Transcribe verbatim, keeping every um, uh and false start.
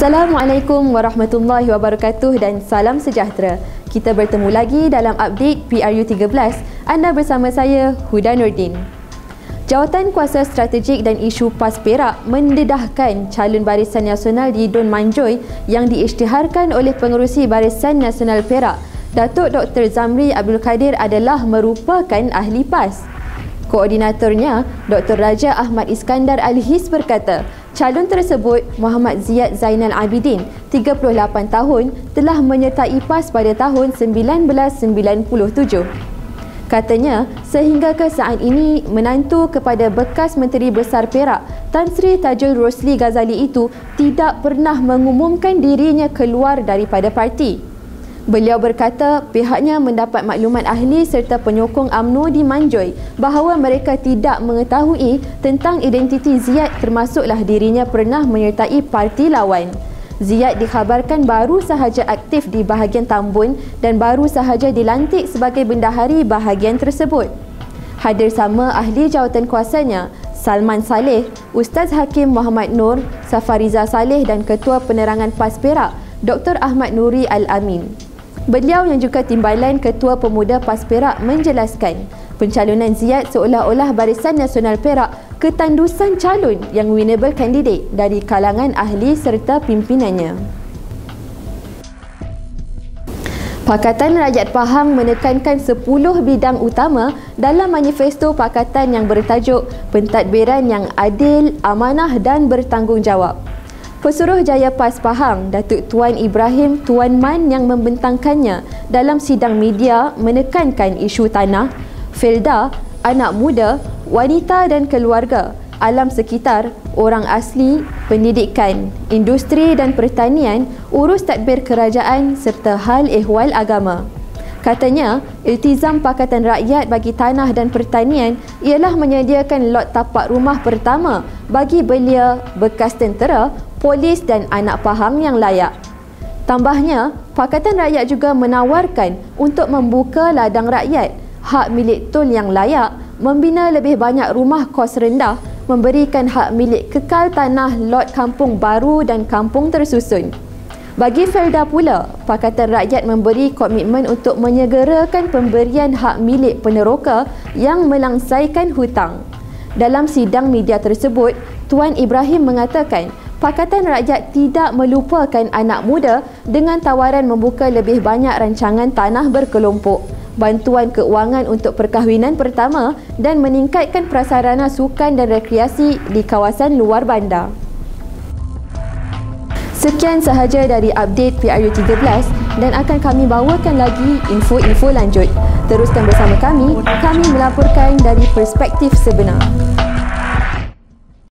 Assalamualaikum warahmatullahi wabarakatuh dan salam sejahtera. Kita bertemu lagi dalam update P R U tiga belas. Anda bersama saya, Huda Nordin. Jawatan Kuasa Strategik dan Isu PAS Perak mendedahkan calon Barisan Nasional di Don Manjoy yang diisytiharkan oleh Pengerusi Barisan Nasional Perak, Datuk Doktor Zamri Abdul Kadir adalah merupakan ahli PAS. Koordinatornya, Doktor Raja Ahmad Iskandar Al-His berkata, calon tersebut, Muhammad Ziyad Zainal Abidin, tiga puluh lapan tahun, telah menyertai PAS pada tahun seribu sembilan ratus sembilan puluh tujuh. Katanya, sehingga ke saat ini, menantu kepada bekas Menteri Besar Perak, Tan Sri Tajul Rosli Ghazali itu tidak pernah mengumumkan dirinya keluar daripada parti. Beliau berkata pihaknya mendapat maklumat ahli serta penyokong U M N O di Manjoy bahawa mereka tidak mengetahui tentang identiti Ziyad, termasuklah dirinya pernah menyertai parti lawan. Ziyad dikhabarkan baru sahaja aktif di bahagian Tambun dan baru sahaja dilantik sebagai bendahari bahagian tersebut. Hadir sama ahli jawatan kuasanya, Salman Saleh, Ustaz Hakim Muhammad Nur, Safariza Saleh dan Ketua Penerangan PAS Perak, Doktor Ahmad Nuri Al-Amin. Beliau yang juga Timbalan Ketua Pemuda PAS Perak menjelaskan pencalonan Ziyad seolah-olah Barisan Nasional Perak ketandusan calon yang winnable candidate dari kalangan ahli serta pimpinannya. Pakatan Rakyat Pahang menekankan sepuluh bidang utama dalam manifesto pakatan yang bertajuk Pentadbiran yang Adil, Amanah dan Bertanggungjawab. Pesuruhjaya PAS Pahang, Datuk Tuan Ibrahim Tuan Man yang membentangkannya dalam sidang media menekankan isu tanah, felda, anak muda, wanita dan keluarga, alam sekitar, orang asli, pendidikan, industri dan pertanian, urus tadbir kerajaan serta hal ehwal agama. Katanya, iltizam Pakatan Rakyat bagi tanah dan pertanian ialah menyediakan lot tapak rumah pertama bagi belia bekas tentera, polis dan anak Pahang yang layak. Tambahnya, Pakatan Rakyat juga menawarkan untuk membuka ladang rakyat, hak milik tol yang layak, membina lebih banyak rumah kos rendah, memberikan hak milik kekal tanah lot kampung baru dan kampung tersusun. Bagi Felda pula, Pakatan Rakyat memberi komitmen untuk menyegerakan pemberian hak milik peneroka yang melangsaikan hutang. Dalam sidang media tersebut, Tuan Ibrahim mengatakan Pakatan Rakyat tidak melupakan anak muda dengan tawaran membuka lebih banyak rancangan tanah berkelompok, bantuan keuangan untuk perkahwinan pertama dan meningkatkan prasarana sukan dan rekreasi di kawasan luar bandar. Sekian sahaja dari update P R U tiga belas dan akan kami bawakan lagi info-info lanjut. Teruskan bersama kami, kami melaporkan dari perspektif sebenar.